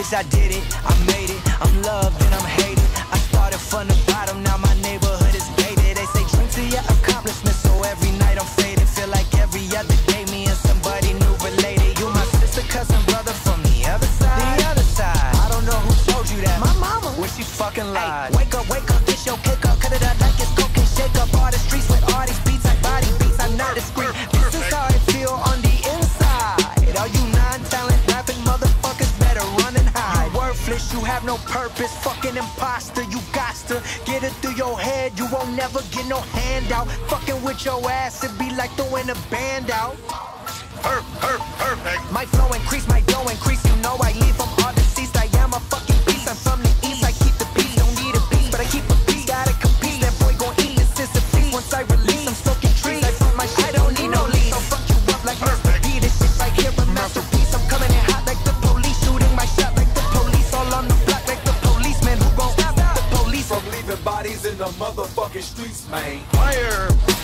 bitch, I did it, I made it. I'm loved and I'm hated. I started from the bottom, now my neighborhood is gated. They say drink to your accomplishments, so every night I'm faded. Feel like every other day me and somebody new related. You my sister, cousin, brother from the other side. The other side. I don't know who told you that. My mama. Well, she fucking lied. Ay, wake up, get your kick up. Cut it up like it's cocaine, shake up. All the streets with all these beats, like body beats. I'm not discreet. This is how it feel on the inside. All you non-talent rapping motherfuckers better run and hide. You worthless, you have no purpose. Fucking imposter, you got to get it through your head. You won't never get no handout. Fucking with your ass, it be like throwing a band out. Perfect. My flow increase, my dough increase. You know I leave from all deceased. I am a fucking beast. I'm from the east. I keep the peace. Don't need a beast, but I keep a beast. Gotta compete. That boy gon' eat this is a feast. Once I release, I'm smoking trees. I put my shit. I don't need no lead. So fuck you up like Mr. D. This shit right here a masterpiece. I'm coming in hot like the police. Shooting my shot like the police. All on the block like the policeman. Who gon' stop the police? From leaving bodies in the motherfucking streets, man. Fire.